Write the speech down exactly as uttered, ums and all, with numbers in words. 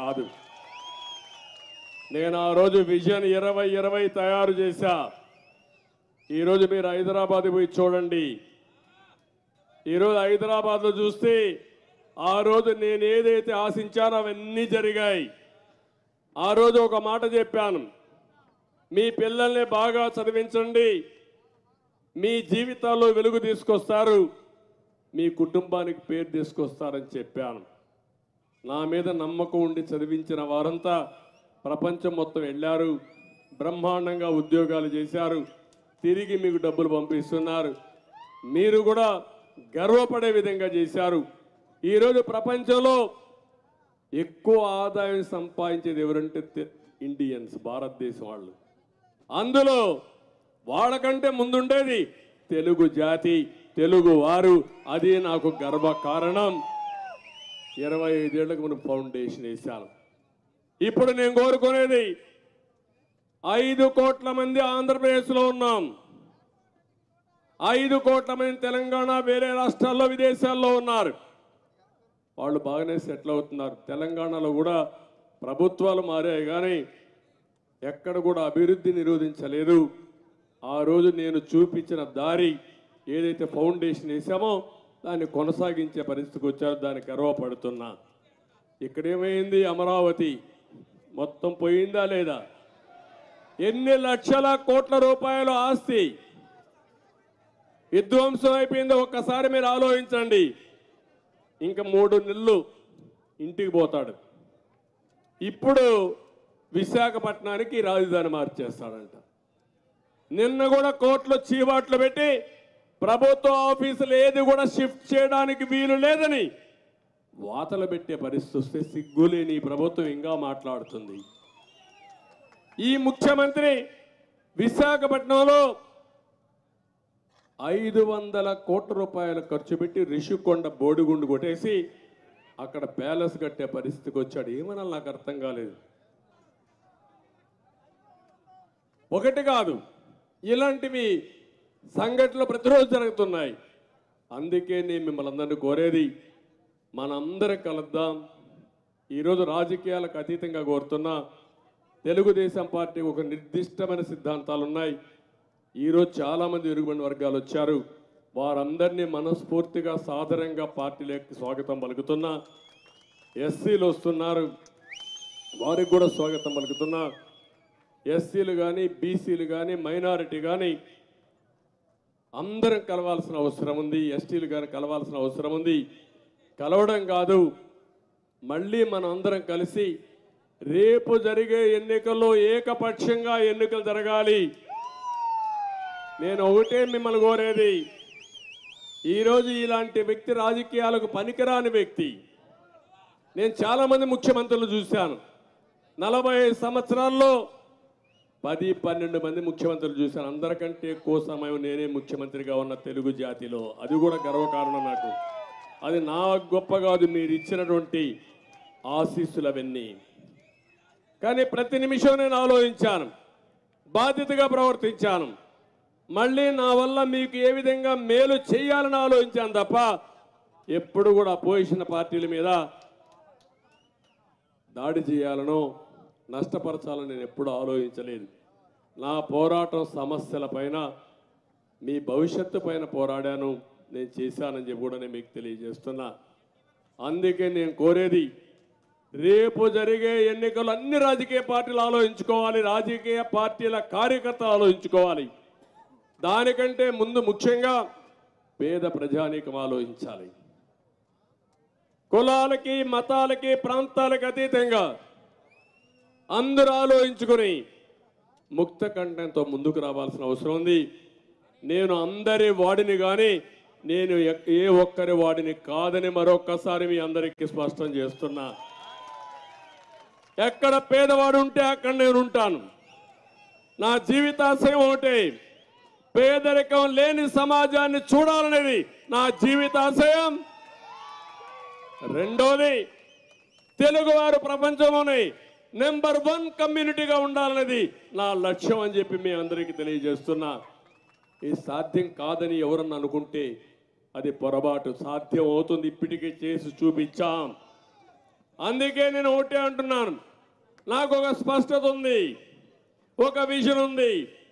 కాదు. నేను ఆ రోజు విజన్ ఇరవై ఇరవై తయారు చేశా. ఈరోజు మీరు హైదరాబాద్ పోయి చూడండి. ఈరోజు హైదరాబాద్లో చూస్తే ఆ రోజు నేను ఏదైతే ఆశించానో అవన్నీ జరిగాయి. ఆ రోజు ఒక మాట చెప్పాను, మీ పిల్లల్ని బాగా చదివించండి, మీ జీవితాల్లో వెలుగు తీసుకొస్తారు, మీ కుటుంబానికి పేరు తీసుకొస్తారని చెప్పాను. నా మీద నమ్మకం ఉండి చదివించిన వారంతా ప్రపంచం మొత్తం వెళ్ళారు, బ్రహ్మాండంగా ఉద్యోగాలు చేశారు, తిరిగి మీకు డబ్బులు పంపిస్తున్నారు. మీరు కూడా గర్వపడే విధంగా చేశారు. ఈరోజు ప్రపంచంలో ఎక్కువ ఆదాయం సంపాదించేది ఎవరంటే ఇండియన్స్, భారతదేశం వాళ్ళు. అందులో వాళ్ళకంటే ముందుండేది తెలుగు జాతి, తెలుగు వారు. అది నాకు గర్వ కారణం. ఇరవై ఐదేళ్లకు మనం ఫౌండేషన్ వేశాను. ఇప్పుడు నేను కోరుకునేది, ఐదు కోట్ల మంది ఆంధ్రప్రదేశ్లో ఉన్నాం, ఐదు కోట్ల మంది తెలంగాణ, వేరే రాష్ట్రాల్లో విదేశాల్లో ఉన్నారు. వాళ్ళు బాగానే సెటిల్ అవుతున్నారు. తెలంగాణలో కూడా ప్రభుత్వాలు మారాయి, కానీ ఎక్కడ కూడా అభివృద్ధి నిరోధించలేదు. ఆ రోజు నేను చూపించిన దారి ఏదైతే ఫౌండేషన్ వేసామో దాన్ని కొనసాగించే పరిస్థితికి వచ్చారో దానికి గర్వపడుతున్నా. ఇక్కడేమైంది? అమరావతి మొత్తం పోయిందా లేదా? ఎన్ని లక్షల కోట్ల రూపాయల ఆస్తి విధ్వంసం అయిపోయిందో ఒక్కసారి మీరు ఆలోచించండి. ఇంకా మూడు నెలలు ఇంటికి పోతాడు. ఇప్పుడు విశాఖపట్నానికి రాజధాని మార్చేస్తాడంట. నిన్న కూడా కోర్టులో చీవాట్లు పెట్టి ప్రభుత్వ ఆఫీసులు ఏది కూడా షిఫ్ట్ చేయడానికి వీలు లేదని వాతలు పెట్టే పరిస్థితి వస్తే సిగ్గులేని ఈ ప్రభుత్వం ఇంకా మాట్లాడుతుంది. ఈ ముఖ్యమంత్రి విశాఖపట్నంలో ఐదు వందల కోట్ల రూపాయలు ఖర్చు పెట్టి రిషికొండ బోడిగుండు కొట్టేసి అక్కడ ప్యాలెస్ కట్టే పరిస్థితికి వచ్చాడు. ఏమన్నా నాకు అర్థం కాలేదు. ఒకటి కాదు, ఇలాంటివి సంఘటనలు ప్రతిరోజు జరుగుతున్నాయి. అందుకే నేను మిమ్మల్ని అందరినీ కోరేది, మనందరం కలుద్దాం. ఈరోజు రాజకీయాలకు అతీతంగా కోరుతున్నా, తెలుగుదేశం పార్టీ ఒక నిర్దిష్టమైన సిద్ధాంతాలు ఉన్నాయి. ఈరోజు చాలామంది వెనుకబడిన వర్గాలు వచ్చారు. వారందరినీ మనస్ఫూర్తిగా సాదరంగా పార్టీలోకి స్వాగతం పలుకుతున్నా. ఎస్సీలు వస్తున్నారు, వారికి కూడా స్వాగతం పలుకుతున్నా. ఎస్సీలు కానీ, బీసీలు కానీ, మైనారిటీ కానీ అందరం కలవాల్సిన అవసరం ఉంది. ఎస్టీలు కానీ కలవాల్సిన అవసరం ఉంది. కలవడం కాదు, మళ్ళీ మనం అందరం కలిసి రేపు జరిగే ఎన్నికల్లో ఏకపక్షంగా ఎన్నికలు జరగాలి. నేను ఒకటే మిమ్మల్ని కోరేది, ఈరోజు ఇలాంటి వ్యక్తి రాజకీయాలకు పనికిరాని వ్యక్తి. నేను చాలామంది ముఖ్యమంత్రులు చూశాను. నలభై సంవత్సరాల్లో పది పన్నెండు మంది ముఖ్యమంత్రులు చూశాను. అందరికంటే ఎక్కువ సమయం నేనే ముఖ్యమంత్రిగా ఉన్న తెలుగు జాతిలో. అది కూడా గర్వకారణం నాకు. అది నా గొప్ప కాదు, మీరు ఇచ్చినటువంటి ఆశీస్సులు అవన్నీ. కానీ ప్రతి నిమిషం నేను ఆలోచించాను, బాధ్యతగా ప్రవర్తించాను. మళ్ళీ నా వల్ల మీకు ఏ విధంగా మేలు చేయాలని ఆలోచించాను తప్ప ఎప్పుడు కూడా అపోజిషన్ పార్టీల మీద దాడి చేయాలనో నష్టపరచాలని నేను ఎప్పుడు ఆలోచించలేదు. నా పోరాటం సమస్యల పైన, మీ భవిష్యత్తు పైన పోరాడాను, నేను చేశానని చెప్పి కూడా నేను మీకు తెలియజేస్తున్నా. అందుకే నేను కోరేది, రేపు జరిగే ఎన్నికలు అన్ని రాజకీయ పార్టీలు ఆలోచించుకోవాలి, రాజకీయ పార్టీల కార్యకర్తలు ఆలోచించుకోవాలి. దానికంటే ముందు ముఖ్యంగా పేద ప్రజానీకం ఆలోచించాలి. కులాలకి, మతాలకి, ప్రాంతాలకు అతీతంగా అందరూ ఆలోచించుకొని ముక్త కంఠంతో ముందుకు రావాల్సిన అవసరం ఉంది. నేను అందరి వాడిని కానీ నేను ఏ ఒక్కరి వాడిని కాదని మరొక్కసారి మీ అందరికీ స్పష్టం చేస్తున్నా. ఎక్కడ పేదవాడు ఉంటే అక్కడ నేను ఉంటాను. నా జీవితాశయం ఒకటే, పేదరికం లేని సమాజాన్ని చూడాలనేది నా జీవితాశయం. రెండోది, తెలుగువారు ప్రపంచంలోనే నెంబర్ వన్ కమ్యూనిటీగా ఉండాలనేది నా లక్ష్యం అని చెప్పి మీ అందరికీ తెలియజేస్తున్నా. ఇది సాధ్యం కాదని ఎవరన్నా అనుకుంటే అది పొరపాటు. సాధ్యం అవుతుంది, ఇప్పటికే చేసి చూపించాం. అందుకే నేను ఒకటే అంటున్నాను, నాకు ఒక స్పష్టత ఉంది, ఒక విజన్ ఉంది.